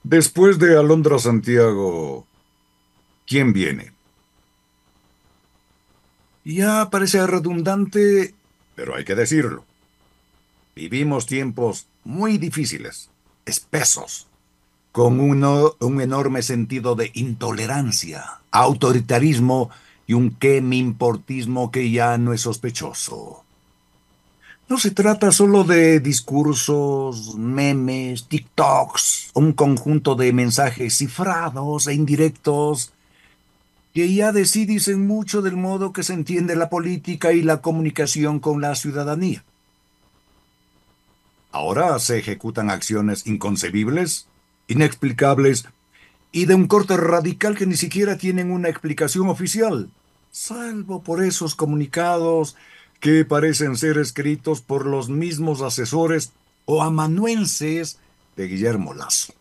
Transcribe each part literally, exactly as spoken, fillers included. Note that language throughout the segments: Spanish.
Después de Alondra Santiago, ¿quién viene? Ya parece redundante, pero hay que decirlo. Vivimos tiempos muy difíciles, espesos, con uno- un enorme sentido de intolerancia, autoritarismo y un qué me importismo que ya no es sospechoso. No se trata solo de discursos, memes, TikToks, un conjunto de mensajes cifrados e indirectos que ya de sí dicen mucho del modo que se entiende la política y la comunicación con la ciudadanía. Ahora se ejecutan acciones inconcebibles, inexplicables y de un corte radical que ni siquiera tienen una explicación oficial, salvo por esos comunicados que parecen ser escritos por los mismos asesores o amanuenses de Guillermo Lazo.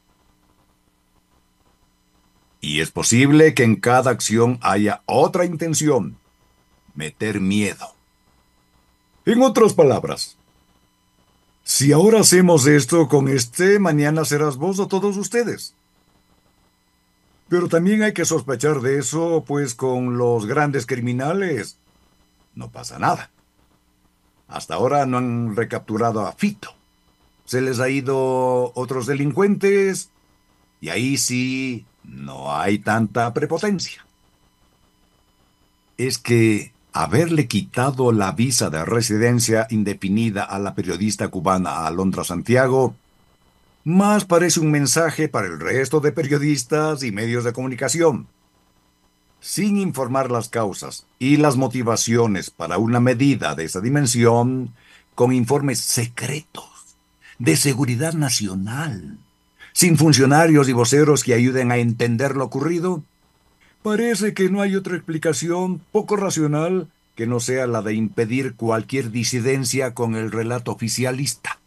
Y es posible que en cada acción haya otra intención: meter miedo. En otras palabras, si ahora hacemos esto con este, mañana serás vos o todos ustedes. Pero también hay que sospechar de eso, pues con los grandes criminales no pasa nada. Hasta ahora no han recapturado a Fito. Se les ha ido otros delincuentes y ahí sí no hay tanta prepotencia. Es que haberle quitado la visa de residencia indefinida a la periodista cubana Alondra Santiago más parece un mensaje para el resto de periodistas y medios de comunicación. Sin informar las causas y las motivaciones para una medida de esa dimensión, con informes secretos de seguridad nacional, sin funcionarios y voceros que ayuden a entender lo ocurrido, parece que no hay otra explicación poco racional que no sea la de impedir cualquier disidencia con el relato oficialista.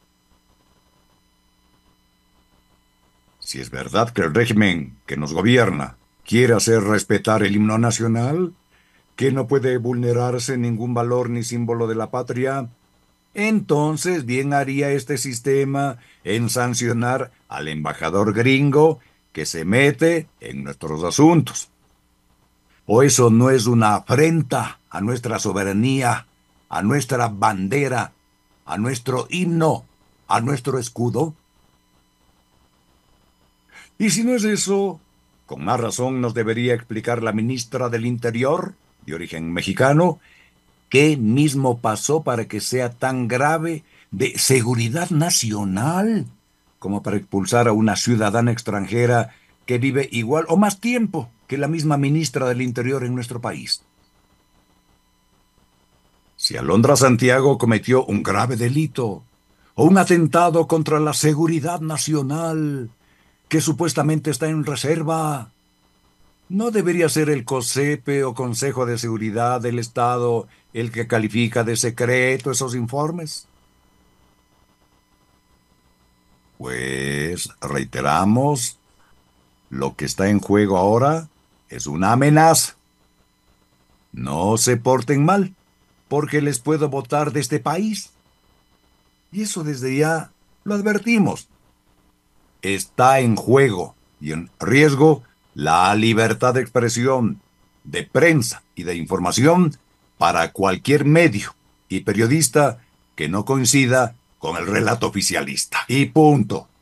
Si es verdad que el régimen que nos gobierna quiere hacer respetar el himno nacional, que no puede vulnerarse ningún valor ni símbolo de la patria, entonces bien haría este sistema en sancionar al embajador gringo que se mete en nuestros asuntos. ¿O eso no es una afrenta a nuestra soberanía, a nuestra bandera, a nuestro himno, a nuestro escudo? Y si no es eso, con más razón nos debería explicar la ministra del Interior, de origen mexicano, qué mismo pasó para que sea tan grave de seguridad nacional como para expulsar a una ciudadana extranjera que vive igual o más tiempo que la misma ministra del Interior en nuestro país. Si Alondra Santiago cometió un grave delito o un atentado contra la seguridad nacional que supuestamente está en reserva, ¿no debería ser el COSEPE o Consejo de Seguridad del Estado el que califica de secreto esos informes? Pues reiteramos, lo que está en juego ahora es una amenaza. No se porten mal, porque les puedo votar de este país. Y eso desde ya lo advertimos. Está en juego y en riesgo la libertad de expresión, de prensa y de información para cualquier medio y periodista que no coincida con el relato oficialista. Y punto.